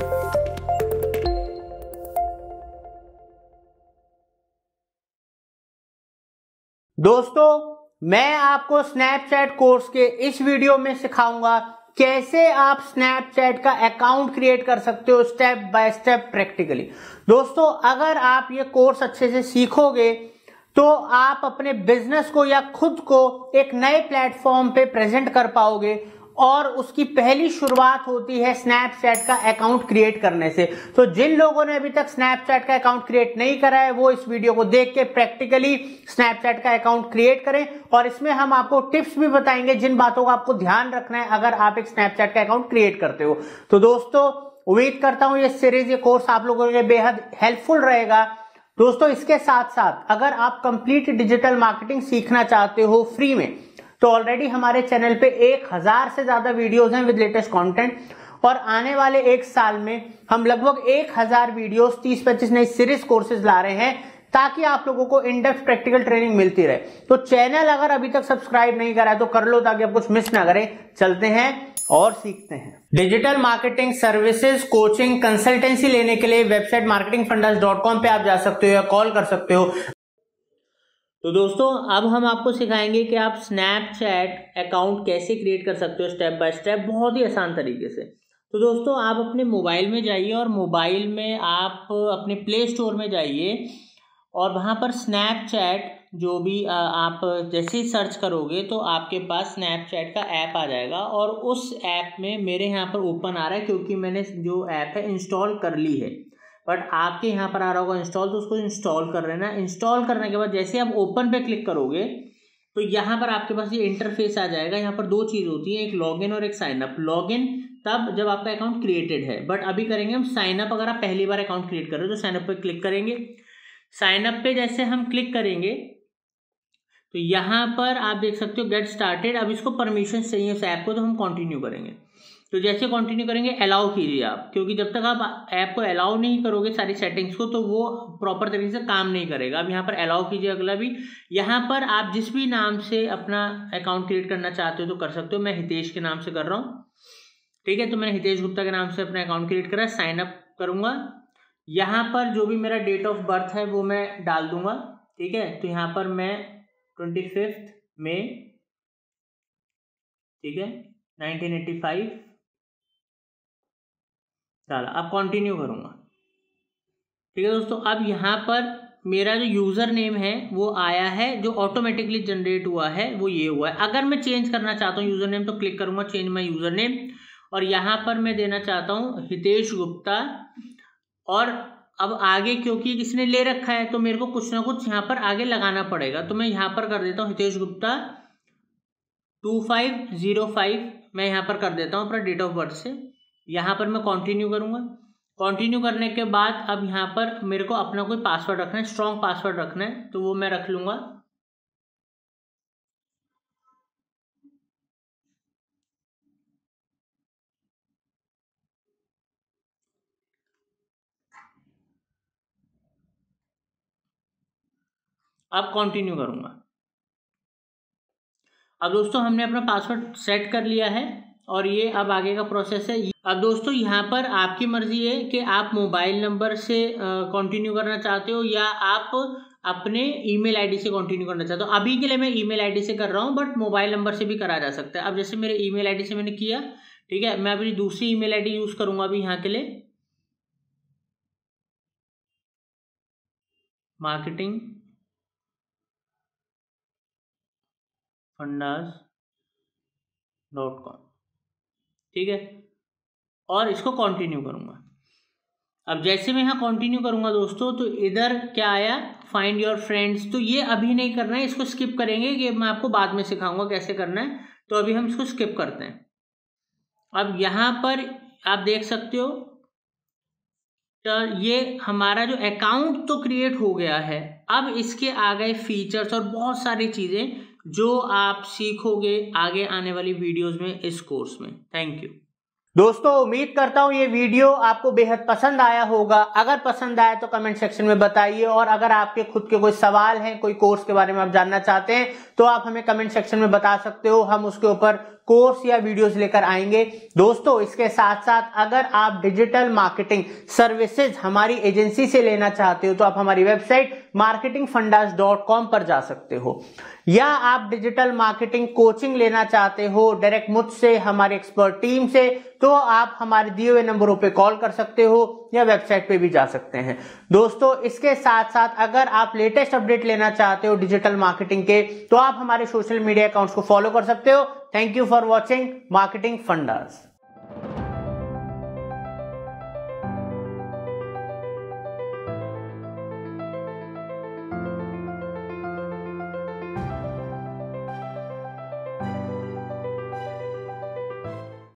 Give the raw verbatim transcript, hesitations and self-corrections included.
दोस्तों, मैं आपको स्नैपचैट कोर्स के इस वीडियो में सिखाऊंगा कैसे आप स्नैपचैट का अकाउंट क्रिएट कर सकते हो स्टेप बाय स्टेप प्रैक्टिकली। दोस्तों, अगर आप ये कोर्स अच्छे से सीखोगे तो आप अपने बिजनेस को या खुद को एक नए प्लेटफॉर्म पे प्रेजेंट कर पाओगे और उसकी पहली शुरुआत होती है स्नैपचैट का अकाउंट क्रिएट करने से। तो जिन लोगों ने अभी तक स्नैपचैट का अकाउंट क्रिएट नहीं करा है वो इस वीडियो को देख के प्रैक्टिकली स्नैपचैट का अकाउंट क्रिएट करें, और इसमें हम आपको टिप्स भी बताएंगे जिन बातों का आपको ध्यान रखना है अगर आप एक स्नैपचैट का अकाउंट क्रिएट करते हो। तो दोस्तों, उम्मीद करता हूं ये सीरीज, ये कोर्स आप लोगों के लिए बेहद हेल्पफुल रहेगा। दोस्तों, इसके साथ साथ अगर आप कंप्लीट डिजिटल मार्केटिंग सीखना चाहते हो फ्री में, तो ऑलरेडी हमारे चैनल पे एक हजार से ज्यादा वीडियोस हैं विद लेटेस्ट कंटेंट, और आने वाले एक साल में हम लगभग एक हजार वीडियोस, तीस पच्चीस नई सीरीज कोर्सेज ला रहे हैं ताकि आप लोगों को इन डेप्थ प्रैक्टिकल ट्रेनिंग मिलती रहे। तो चैनल अगर अभी तक सब्सक्राइब नहीं करा है तो कर लो ताकि आप कुछ मिस ना करें। चलते हैं और सीखते हैं। Digital marketing services, coaching, consultancy लेने के लिए website marketing fundas dot com पे आप जा सकते हो या कॉल कर सकते हो। तो दोस्तों, अब हम आपको सिखाएंगे कि आप स्नैपचैट अकाउंट कैसे क्रिएट कर सकते हो स्टेप बाय स्टेप, बहुत ही आसान तरीके से। तो दोस्तों, आप अपने मोबाइल में जाइए और मोबाइल में आप अपने प्ले स्टोर में जाइए और वहाँ पर स्नैपचैट जो भी आप जैसे ही सर्च करोगे तो आपके पास स्नैपचैट का ऐप आ जाएगा, और उस ऐप में मेरे यहाँ पर ओपन आ रहा है क्योंकि मैंने जो ऐप है इंस्टॉल कर ली है, बट आपके यहाँ पर आ रहा होगा इंस्टॉल, तो उसको इंस्टॉल कर लेना। इंस्टॉल करने के बाद जैसे आप ओपन पे क्लिक करोगे तो यहाँ पर आपके पास ये इंटरफेस आ जाएगा। यहाँ पर दो चीज़ होती है, एक लॉगिन और एक साइनअप। लॉगिन तब जब आपका अकाउंट क्रिएटेड है, बट अभी करेंगे हम साइनअप। अगर आप पहली बार अकाउंट क्रिएट कर रहे हो तो साइनअप पे क्लिक करेंगे। साइनअप पे जैसे हम क्लिक करेंगे तो यहाँ पर आप देख सकते हो गेट स्टार्टेड। अब इसको परमिशन चाहिए उस ऐप को, तो हम कंटिन्यू करेंगे। तो जैसे कंटिन्यू करेंगे अलाउ कीजिए आप, क्योंकि जब तक आप ऐप को अलाउ नहीं करोगे सारी सेटिंग्स को तो वो प्रॉपर तरीके से काम नहीं करेगा। अब यहाँ पर अलाउ कीजिए अगला भी। यहाँ पर आप जिस भी नाम से अपना अकाउंट क्रिएट करना चाहते हो तो कर सकते हो। मैं हितेश के नाम से कर रहा हूँ, ठीक है। तो मैंने हितेश गुप्ता के नाम से अपना अकाउंट क्रिएट करा, साइन अप करूँगा। यहाँ पर जो भी मेरा डेट ऑफ बर्थ है वो मैं डाल दूंगा, ठीक है। तो यहाँ पर मैं ट्वेंटी फिफ्थ मई, ठीक है, नाइनटीन एटी फाइव डाला। अब कंटिन्यू करूंगा, ठीक है दोस्तों। अब यहाँ पर मेरा जो यूज़र नेम है वो आया है, जो ऑटोमेटिकली जनरेट हुआ है वो ये हुआ है। अगर मैं चेंज करना चाहता हूँ यूज़र नेम तो क्लिक करूंगा चेंज माय यूज़र नेम, और यहाँ पर मैं देना चाहता हूँ हितेश गुप्ता। और अब आगे क्योंकि किसने ले रखा है तो मेरे को कुछ ना कुछ यहाँ पर आगे लगाना पड़ेगा, तो मैं यहाँ पर कर देता हूँ Hitesh Gupta two five zero five. मैं यहाँ पर कर देता हूँ अपना डेट ऑफ बर्थ से। यहाँ पर मैं कंटिन्यू करूँगा। कंटिन्यू करने के बाद अब यहाँ पर मेरे को अपना कोई पासवर्ड रखना है, स्ट्रॉन्ग पासवर्ड रखना है, तो वो मैं रख लूँगा। अब कंटिन्यू करूँगा। अब दोस्तों, हमने अपना पासवर्ड सेट कर लिया है और ये अब आगे का प्रोसेस है। अब दोस्तों, यहाँ पर आपकी मर्जी है कि आप मोबाइल नंबर से कंटिन्यू करना चाहते हो या आप अपने ईमेल आईडी से कंटिन्यू करना चाहते हो। अभी के लिए मैं ईमेल आईडी से कर रहा हूँ, बट मोबाइल नंबर से भी करा जा सकता है। अब जैसे मेरे ईमेल आईडी से मैंने किया, ठीक है, मैं अपनी दूसरी ईमेल आईडी यूज़ करूँगा अभी यहाँ के लिए, मार्केटिंग फंडास डॉट कॉम, ठीक है, और इसको कंटिन्यू करूँगा। अब जैसे मैं यहाँ कंटिन्यू करूँगा दोस्तों तो इधर क्या आया, फाइंड योर फ्रेंड्स। तो ये अभी नहीं करना है, इसको स्किप करेंगे, कि मैं आपको बाद में सिखाऊंगा कैसे करना है। तो अभी हम इसको स्किप करते हैं। अब यहाँ पर आप देख सकते हो तो ये हमारा जो अकाउंट तो क्रिएट हो गया है। अब इसके आ गए फीचर्स और बहुत सारी चीज़ें जो आप सीखोगे आगे आने वाली वीडियोस में इस कोर्स में। थैंक यू दोस्तों, उम्मीद करता हूं ये वीडियो आपको बेहद पसंद आया होगा। अगर पसंद आया तो कमेंट सेक्शन में बताइए, और अगर आपके खुद के कोई सवाल हैं, कोई कोर्स के बारे में आप जानना चाहते हैं तो आप हमें कमेंट सेक्शन में बता सकते हो। हम उसके ऊपर कोर्स या वीडियोस लेकर आएंगे। दोस्तों इसके साथ साथ अगर आप डिजिटल मार्केटिंग सर्विसेज हमारी एजेंसी से लेना चाहते हो तो आप हमारी website marketing fundas dot com पर जा सकते हो, या आप डिजिटल मार्केटिंग कोचिंग लेना चाहते हो डायरेक्ट मुझसे, हमारी एक्सपर्ट टीम से, तो आप हमारे दिए हुए नंबरों पे कॉल कर सकते हो या वेबसाइट पे भी जा सकते हैं। दोस्तों इसके साथ साथ अगर आप लेटेस्ट अपडेट लेना चाहते हो डिजिटल मार्केटिंग के तो आप हमारे सोशल मीडिया अकाउंट्स को फॉलो कर सकते हो। Thank you for watching marketing fundas.